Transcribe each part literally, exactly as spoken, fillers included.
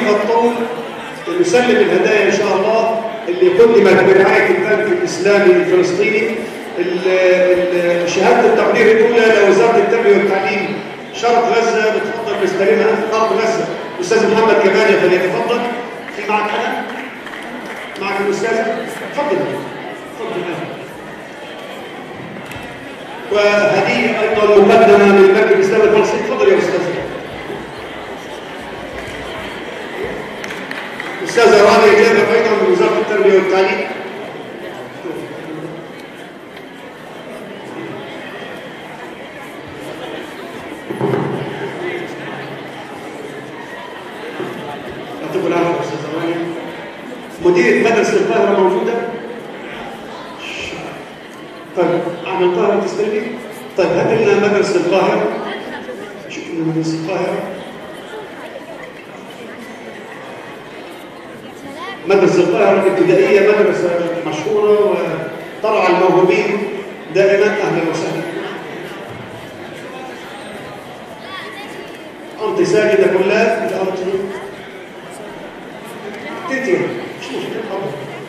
مطول نسلم الهدايا ان شاء الله اللي قدمت برعايه البنك الاسلامي الفلسطيني. شهاده التقدير الاولى لوزاره التربيه والتعليم شرق غزه، بتفضل مستلمها ارض غزه الاستاذ محمد كمال، فليتفضل. في معك انا؟ معك الاستاذه؟ تفضل تفضل. وهديه ايضا مقدمه من البنك الاسلامي الفلسطيني. تفضل يا استاذ. استاذه رانيا جابر ايضا من وزاره التربيه والتعليم. يعطيكم العافيه استاذه رانيا. مديره مدرسه القاهره موجوده؟ طيب عن القاهره تستلمي؟ طيب هات لنا مدرسه القاهره. شوف لنا مدرسه القاهره. مدرسة القاهرة الابتدائية مدرسة مشهورة وترعى الموهوبين دائما. أهلا وسهلا. أنت ساجدة كلها الأرض تتر مش مشكلة.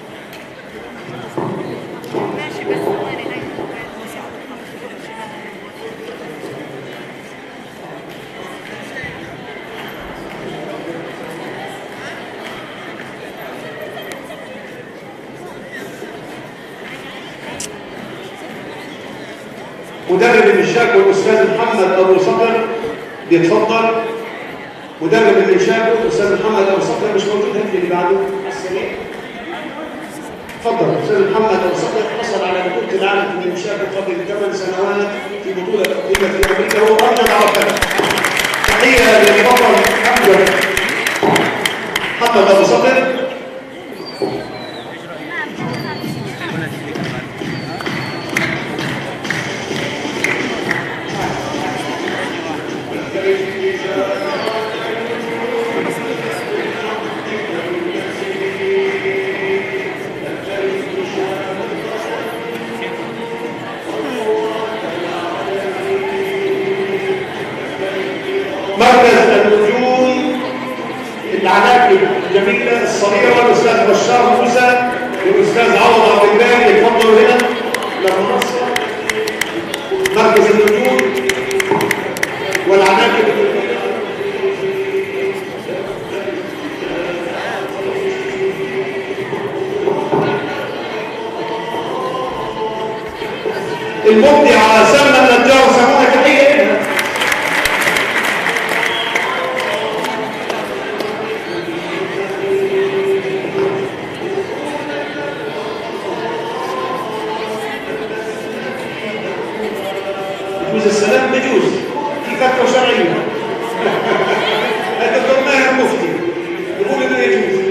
مدرب الإنشاء والأستاذ محمد أبو صقر بيتفضل. مدرب الإنشاء والأستاذ محمد أبو صقر مش موجود. هات اللي بعده على السريع. تفضل. الأستاذ محمد أبو صقر حصل على بطولة العالم في الإنشاء قبل ثمان سنوات في بطولة أقيمت في أمريكا. هو أرجع عرفها. تحية للبطل أمجد محمد أبو صقر. مركز النجوم العناكب الجميله الصغيره الاستاذ بشار موسى والاستاذ عوض عبد الباري يتفضلوا هنا للمنصه. مركز النجوم والعناكب المبدعه سلمى النجار. سمونا تحيه لها. السلام بجوز في فتوى شرعيه. الدكتور ماهر مفتي يقول انه يجوز.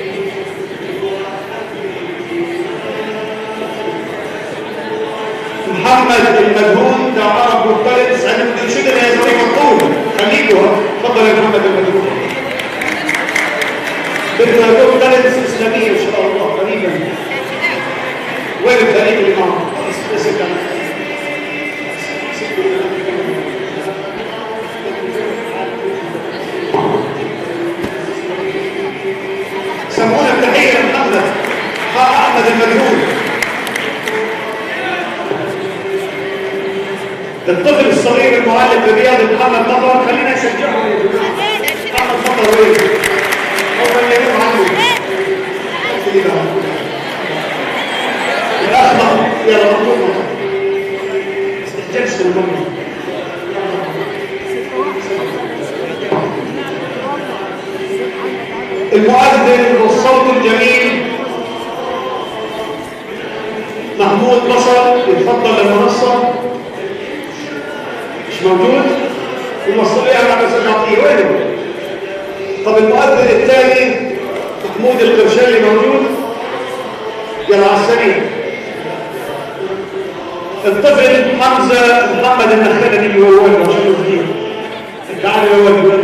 محمد المدهون ده عرب مختلط سعيد بن شدة يا زوجي مطلوب. خليكوا تفضل يا محمد المدهون. بدنا نقول بلد اسلاميه ان شاء الله قريبا. وين التاريخ اللي معه؟ سمونا التحيه لمحمد احمد المدهون. الطفل الصغير المعلم بالرياضه محمد مطر. خلينا نشجعه يا جماعه. محمد مطر وين؟ هو اللي يقوم عنه. يا اخ يا رب استحججت المره. المؤذن والصوت الجميل محمود بصر يتفضل للمنصه. مش موجود؟ المسؤوليه على الاستاذ عطيه. وينه؟ طب المؤذن الثاني محمود القرشالي موجود؟ يلا على السريع. الطفل حمزه محمد النخله اللي هو ولده عشان يفضيه. تعالوا يا ولد.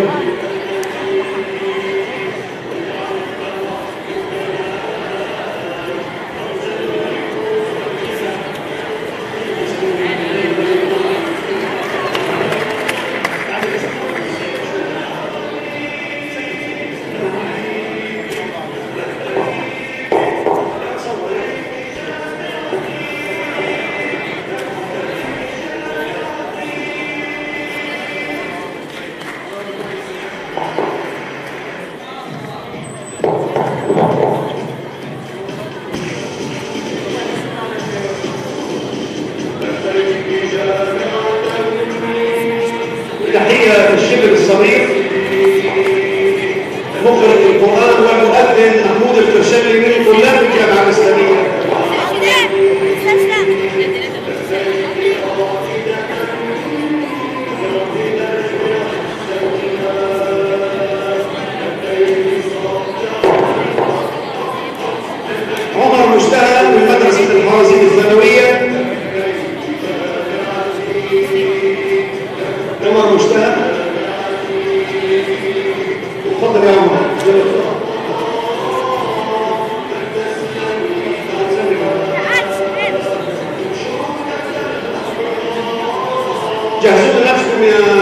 المعلم الصغير مخرج القرآن والمؤذن محمود الكرشلي من طلاب الجامعة الإسلامية. عمر مجتهد من مدرسة الحوازين الثانوية. عمر مجتهد، تفضل يا عمر. جهزوا نفسكم يا